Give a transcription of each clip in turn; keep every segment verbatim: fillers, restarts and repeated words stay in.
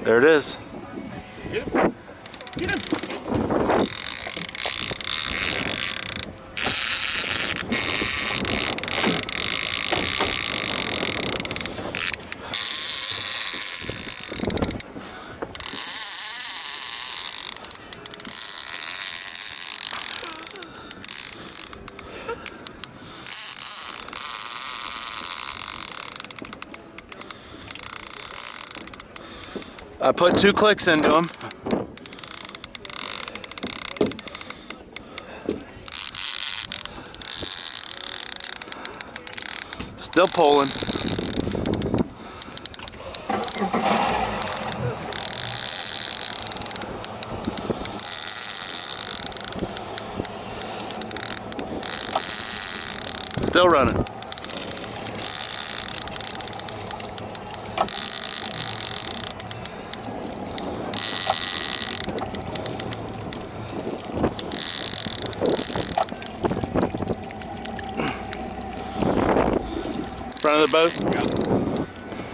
There it is. Get him. Get him. I put two clicks into him. Still pulling. Still running. Front of the boat? Yeah.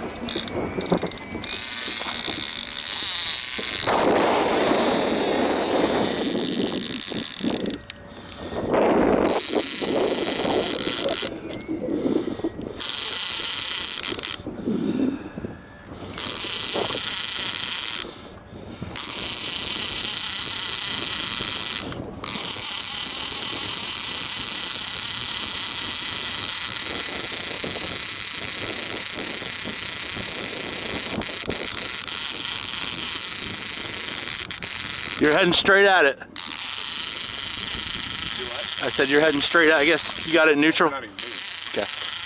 You're heading straight at it. Do what? I said you're heading straight at it. I guess you got it in neutral. Not even moving. Okay.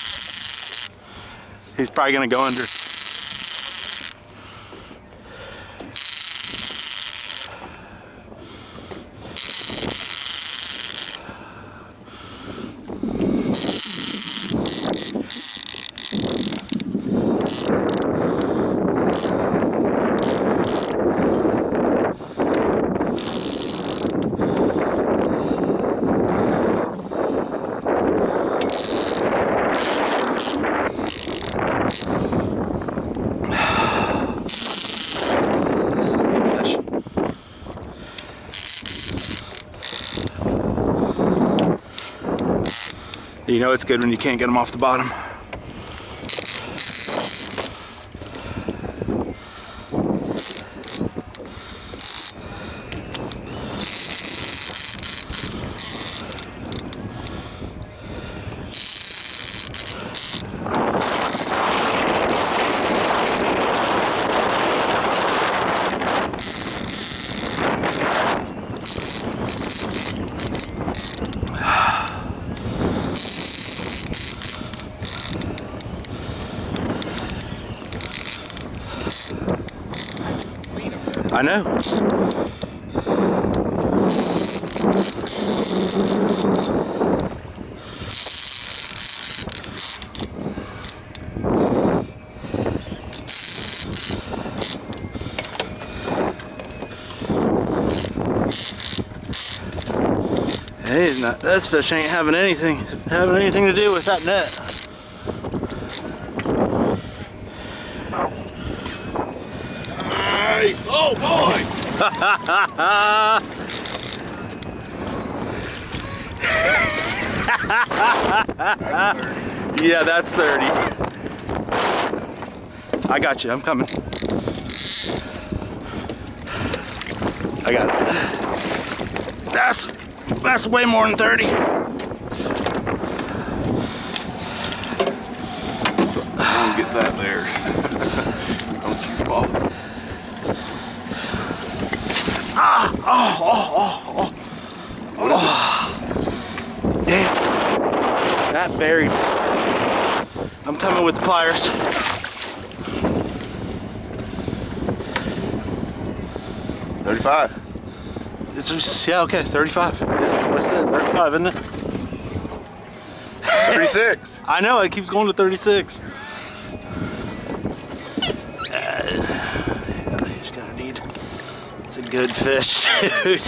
He's probably gonna go under. You know it's good when you can't get them off the bottom. I know. Hey, not, this fish ain't having anything having anything to do with that net. Nice! Oh boy! Yeah, that's thirty. I got you. I'm coming. I got it. That's that's way more than thirty. Don't get that there. Don't you fall. Ah! Oh! Oh! Oh! Oh! Oh. Damn! That buried. I'm coming with the pliers. thirty-five. It's just, yeah, okay, thirty-five. Yeah, that's what I said, thirty-five, isn't it? thirty-six. I know, it keeps going to thirty-six. Uh, yeah, he's gonna need, it's a good fish, dude.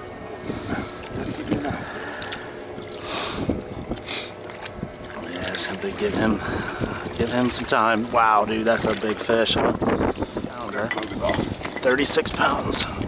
Yeah, it's gonna to give him, give him some time. Wow, dude, that's a big fish. Huh? Focus off. thirty-six pounds.